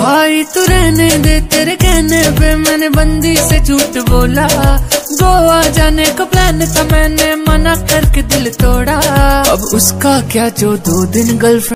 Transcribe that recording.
भाई तू रहने दे, तेरे कहने पे मैंने बंदी से झूठ बोला। गोवा जाने का प्लान था, मैंने मना करके दिल तोड़ा। अब उसका क्या जो 2 दिन गर्लफ्रेंड